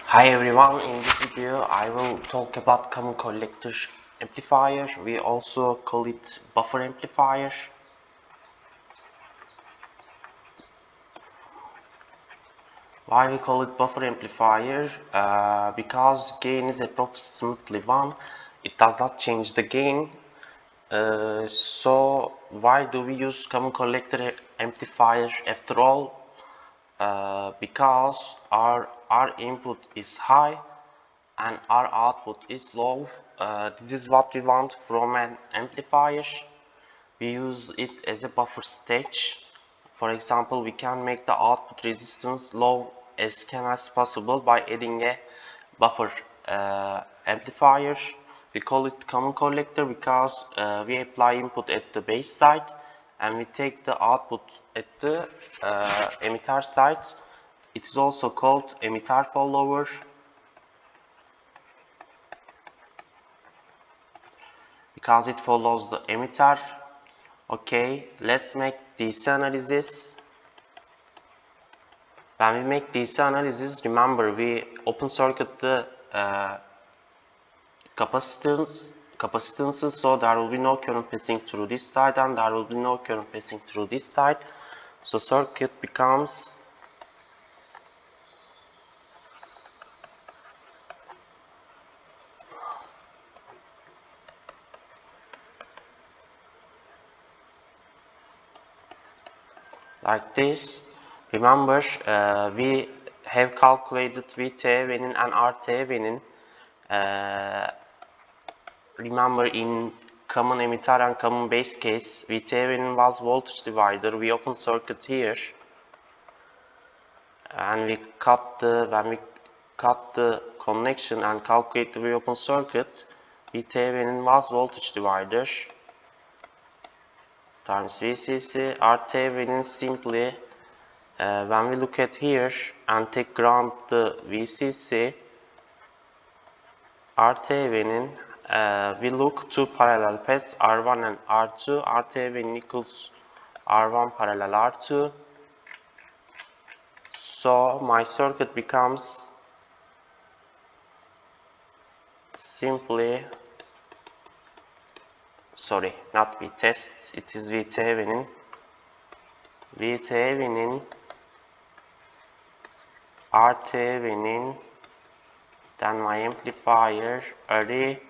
Hi everyone, in this video I will talk about common collector amplifier. We also call it buffer amplifier. Why we call it buffer amplifier? Because gain is approximately 1. It does not change the gain. So why do we use common collector amplifier after all? Because our input is high and our output is low. This is what we want from an amplifier. We use it as a buffer stage. For example, we can make the output resistance low as possible by adding a buffer amplifier. We call it common collector because we apply input at the base side and we take the output at the emitter side. It is also called emitter follower because it follows the emitter. Okay, let's make DC analysis. When we make DC analysis, remember we open circuit the capacitances, so there will be no current passing through this side and there will be no current passing through this side. So circuit becomes like this. Remember, we have calculated VThevenin and RThevenin. Remember, in common emitter and common base case, VThevenin was voltage divider. We open circuit here, and when we cut the connection and calculate the open circuit, VThevenin was voltage divider times VCC. RThevenin simply, when we look at here and take ground the VCC, RThevenin, we look two parallel paths R1 and R2. RThevenin equals R1 parallel R2. So my circuit becomes simply, sorry, not VTest, it is VThevenin. VThevenin, RThevenin, then my amplifier array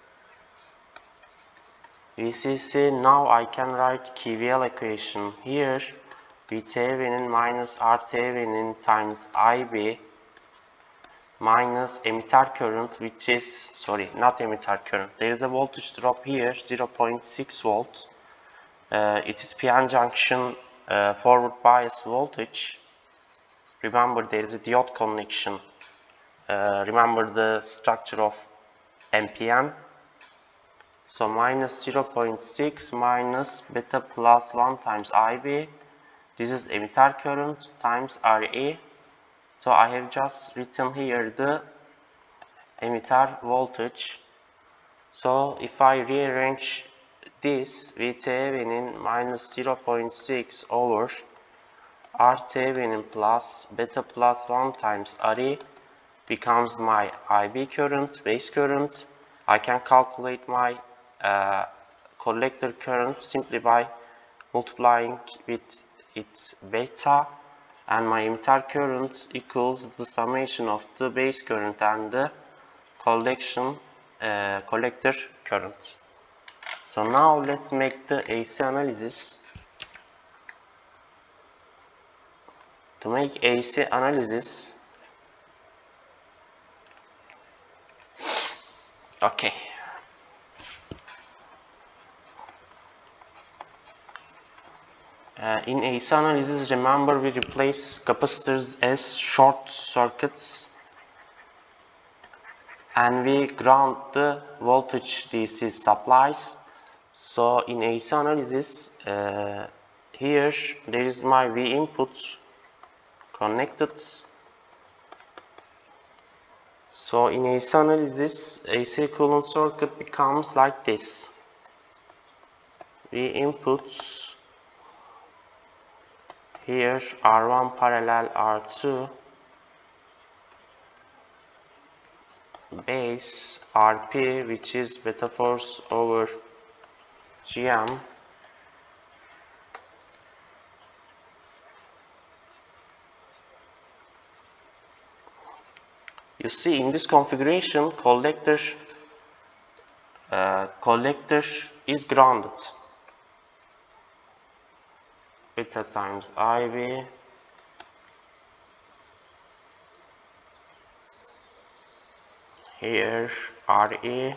VCC. Now I can write KVL equation here. VThevenin minus RThevenin times IB minus emitter current, which is, sorry, not emitter current. There is a voltage drop here, 0.6 volts. It is PN junction forward bias voltage. Remember, there is a diode connection. Remember the structure of NPN. So minus 0.6 minus beta plus 1 times IB. This is emitter current times RE. So I have just written here the emitter voltage. So if I rearrange this, VThevenin minus 0.6 over RThevenin plus beta plus 1 times RE becomes my IB current, base current. I can calculate my collector current simply by multiplying with its beta, and my emitter current equals the summation of the base current and the collector current. So now let's make the AC analysis. To make AC analysis, okay. In AC analysis, remember we replace capacitors as short circuits and we ground the voltage DC supplies. So in AC analysis, here there is my V input connected. So in AC analysis, AC equivalent circuit becomes like this. V inputs here R1 parallel R2 base RP, which is beta force over GM, you see in this configuration collector is grounded. Beta times IB here RE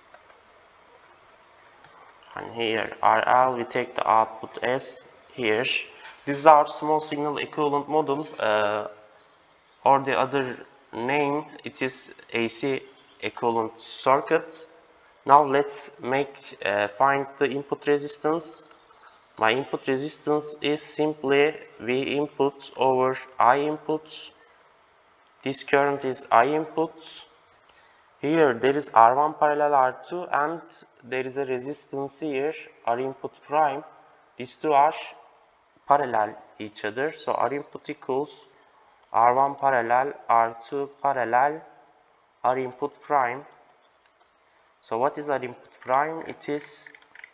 and here RL. We take the output as here. This is our small signal equivalent model, or the other name, it is AC equivalent circuit. Now let's find the input resistance. My input resistance is simply V input over I input. This current is I input. Here there is R1 parallel R2 and there is a resistance here, R input prime. These two are parallel each other. So R input equals R1 parallel R2 parallel R input prime. So what is R input prime? It is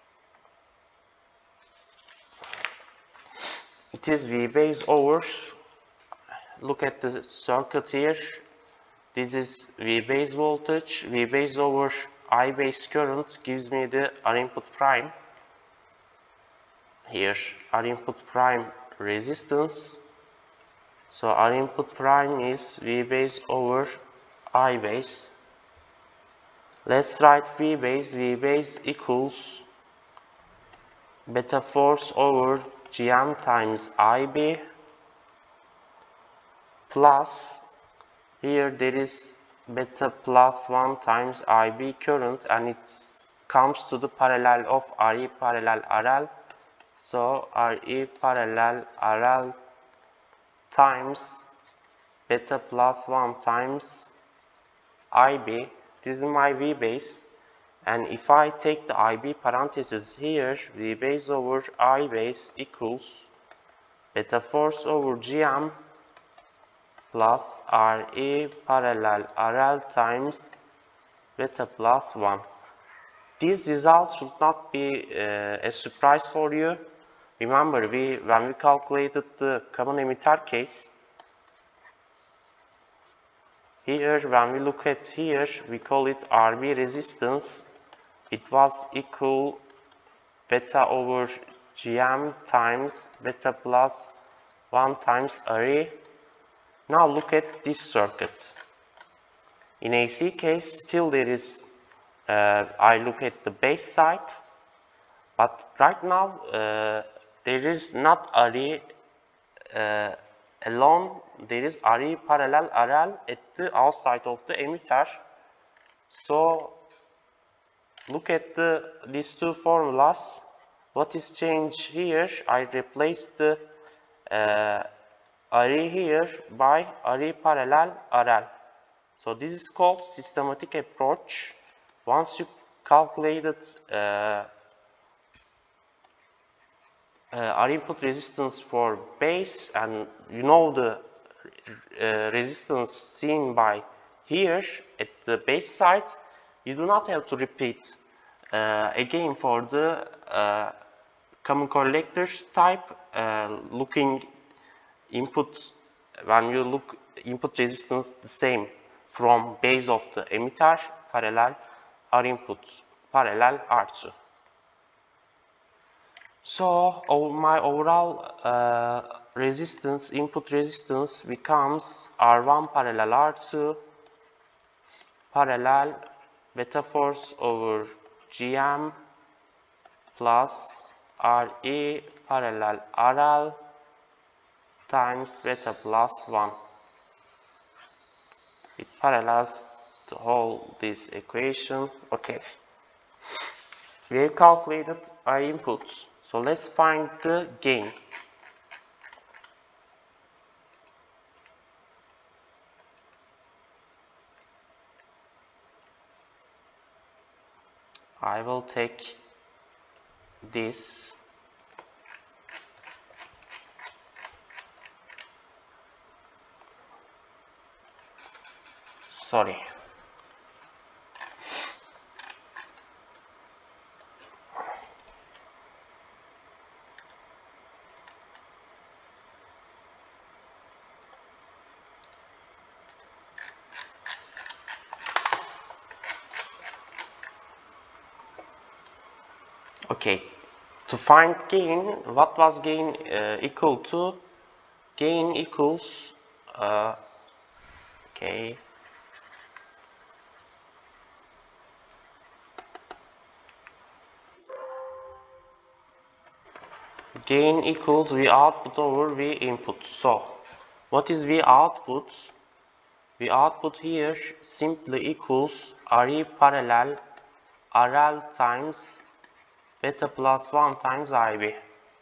V base over, look at the circuit here, this is V base voltage, V base over I base current gives me the R input prime. Here R input prime resistance, so R input prime is V base over I base. Let's write V base equals beta force over GM times IB plus, here there is beta plus 1 times IB current and it comes to the parallel of RE parallel RL. So RE parallel RL times beta plus 1 times IB. This is my V base. And if I take the IB parenthesis here, V base over I base equals beta force over GM plus RE parallel RL times beta plus 1. These results should not be a surprise for you. Remember, when we calculated the common emitter case, here when we look at here, we call it RB resistance. It was equal beta over GM times beta plus 1 times RE. Now look at this circuit. In AC case, still there is, I look at the base side, but right now there is not RE alone, there is RE parallel RL at the outside of the emitter. So look at these two formulas. What is changed here? I replaced the RE here by RE parallel RL. So this is called systematic approach. Once you calculated R input resistance for base and you know the resistance seen by here at the base side, you do not have to repeat again for the common collector type looking input. When you look input resistance the same from base of the emitter parallel R input parallel R2. So my overall resistance, input resistance becomes R1 parallel R2 parallel beta force over GM plus RE parallel RL times beta plus 1. It parallels to whole this equation. Okay. We have calculated our inputs. So let's find the gain. I will take this. Sorry. Okay, to find gain, what was gain equal to? Gain equals okay, gain equals V output over V input. So what is V output? V output here simply equals RE parallel RL times beta plus 1 times IB.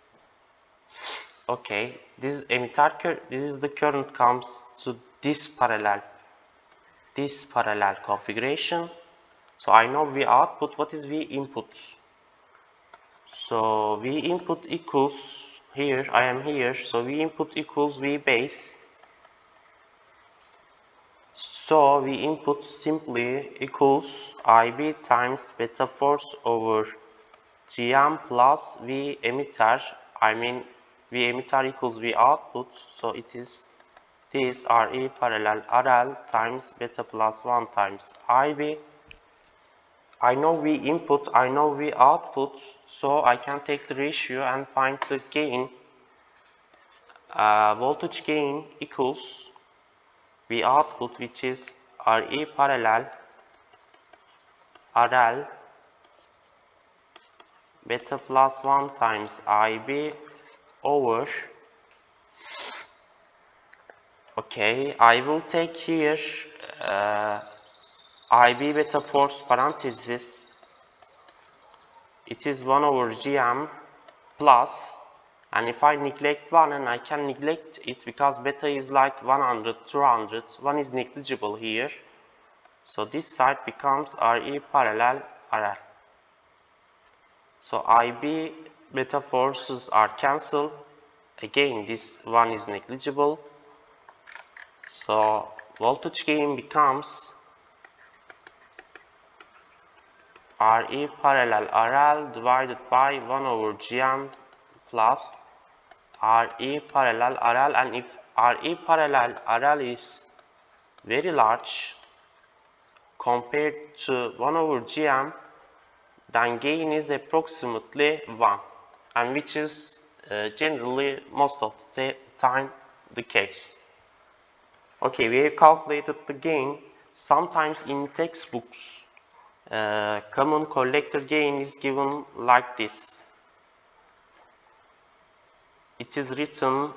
Okay, this is emitter current. This is the current comes to this parallel configuration. So I know V output. What is V input? So V input equals here. I am here. So V input equals V base. So V input simply equals IB times beta force over Gm plus V emitter. I mean V emitter equals V output. So it is this RE parallel RL times beta plus 1 times IB. I know V input, I know V output, so I can take the ratio and find the gain. Voltage gain equals V output, which is RE parallel RL beta plus 1 times IB over, okay, I will take here IB beta force parenthesis, it is 1 over Gm plus, and if I neglect 1, and I can neglect it because beta is like 100, 200, 1 is negligible here. So this side becomes RE parallel RL. So IB beta forces are cancelled. Again, this 1 is negligible. So voltage gain becomes RE parallel RL divided by 1 over Gm plus RE parallel RL, and if RE parallel RL is very large compared to 1 over Gm, then gain is approximately 1, and which is generally most of the time the case. Okay, we have calculated the gain. Sometimes in textbooks, common collector gain is given like this. It is written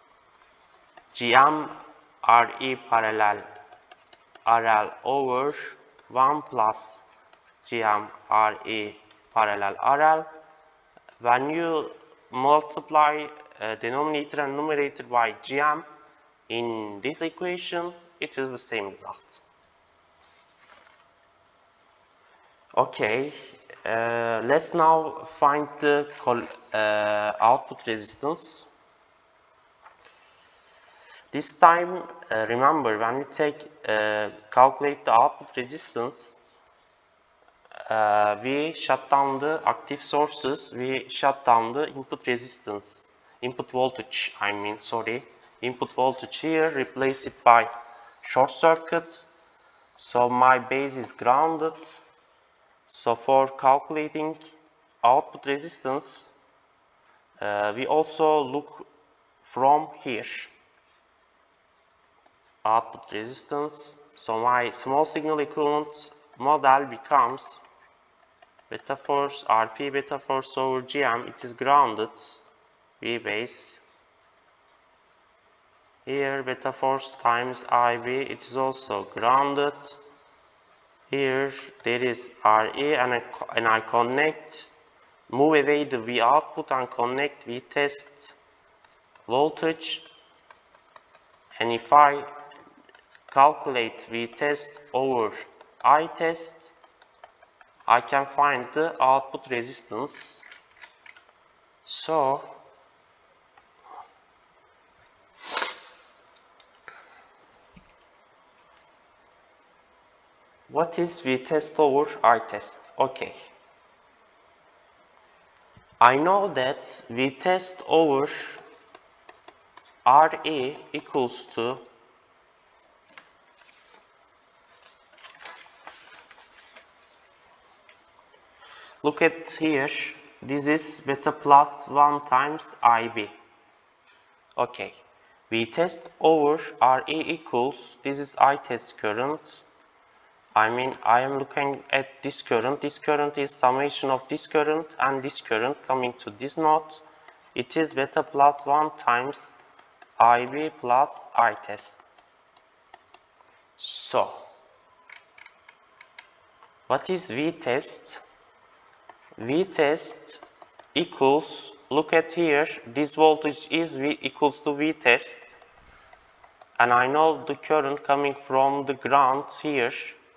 Gm RE parallel RL over 1 plus Gm RE parallel RL. When you multiply denominator and numerator by Gm in this equation, it is the same result. Okay, let's now find the output resistance. This time, remember, when we calculate the output resistance, we shut down the active sources, we shut down the input resistance, input voltage, input voltage here, replace it by short circuit. So my base is grounded. So for calculating output resistance, we also look from here. Output resistance. So my small signal equivalent model becomes beta force RP beta force over Gm. It is grounded. V base. Here beta force times IB. It is also grounded. Here there is RE, and I connect, move away the V output and connect V test voltage. And if I calculate V test over I test, I can find the output resistance. So what is V test over I test? Okay. I know that V test over RE equals to look at here, this is beta plus 1 times IB. Okay, V test over RE equals, this is I test current. I am looking at this current. This current is summation of this current and this current coming to this node. It is beta plus 1 times IB plus I test. So, what is V test? V test equals, look at here, this voltage is V equals to V test, and I know the current coming from the ground here,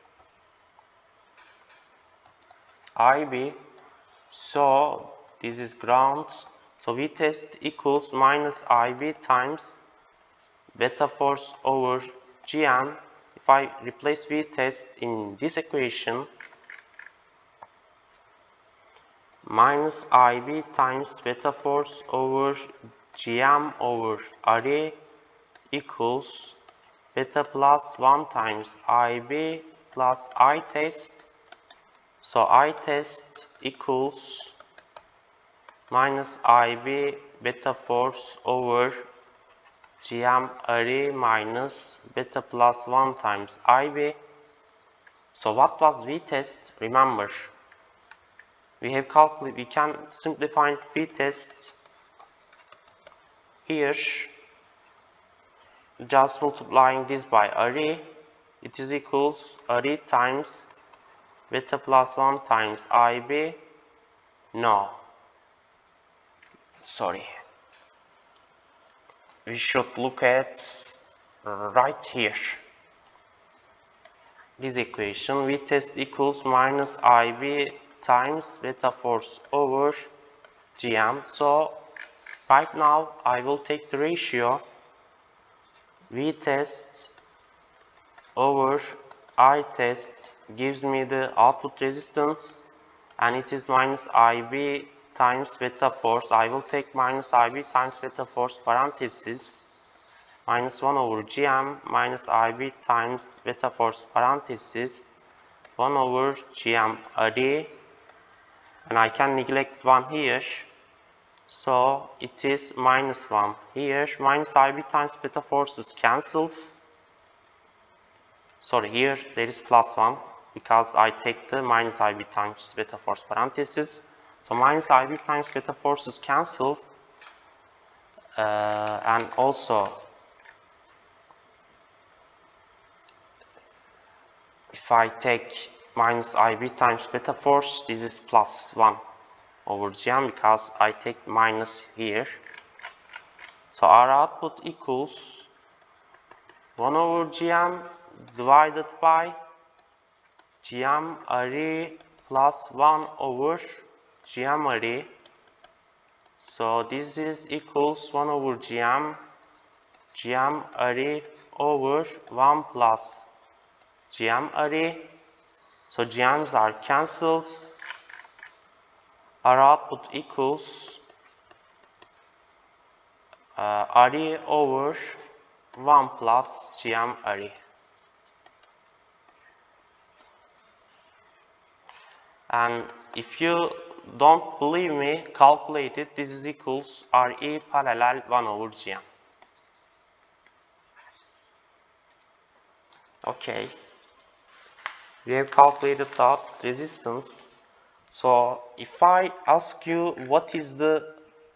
IB, so this is ground, so V test equals minus IB times beta force over Gm. If I replace V test in this equation, minus IB times beta force over Gm over RE equals beta plus 1 times IB plus I test. So I test equals minus IB beta force over Gm RE minus beta plus 1 times IB. So what was V test? Remember, we can simply find V test here, just multiplying this by RE, it is equals RE times beta plus 1 times IB. No, sorry, we should look at right here, this equation. V test equals minus IB times beta force over Gm. So right now I will take the ratio V test over I test gives me the output resistance, and it is minus IB times beta force. I will take minus IB times beta force parenthesis minus 1 over Gm minus IB times beta force parenthesis 1 over Gm RE, and I can neglect 1 here, so it is minus 1 here. Minus IB times beta forces cancels. Sorry, here there is plus 1 because I take the minus IB times beta force parenthesis. So minus IB times beta forces cancel, and also if I take minus IB times beta force, this is plus 1 over Gm because I take minus here. So our output equals 1 over Gm divided by Gm RE plus 1 over Gm RE. So this is equals 1 over Gm RE over 1 plus Gm RE. So Gm's are cancels. Our output equals RE over 1 plus Gm RE. And if you don't believe me, calculate it. This is equals RE parallel 1 over Gm. Okay, we have calculated the resistance. So if I ask you what is the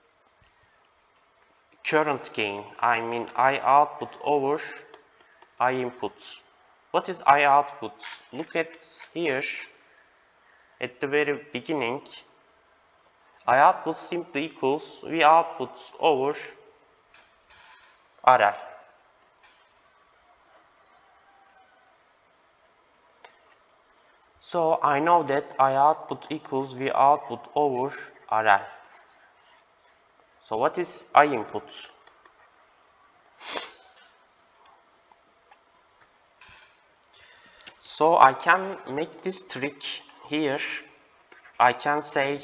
current gain, I mean I output over I input. What is I output? Look at here at the very beginning. I output simply equals V output over RL. So I know that I output equals V output over RL. So what is I input? So I can make this trick here. I can say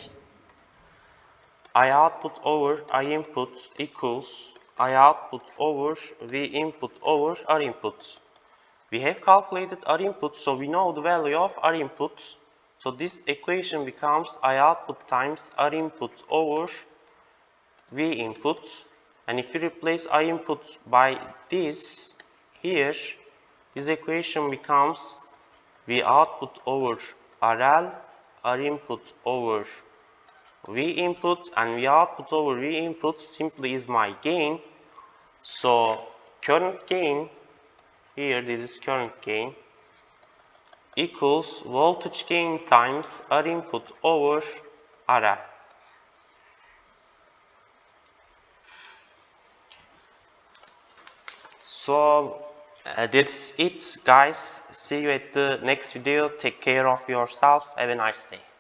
I output over I input equals I output over V input over R input. We have calculated R input, so we know the value of R input. So this equation becomes I output times R input over V input, and if you replace I input by this here, this equation becomes V output over RL, R input over V input, and V output over V input simply is my gain. So current gain here, this is current gain, equals voltage gain times R input over RL. So that's it, guys. See you at the next video. Take care of yourself. Have a nice day.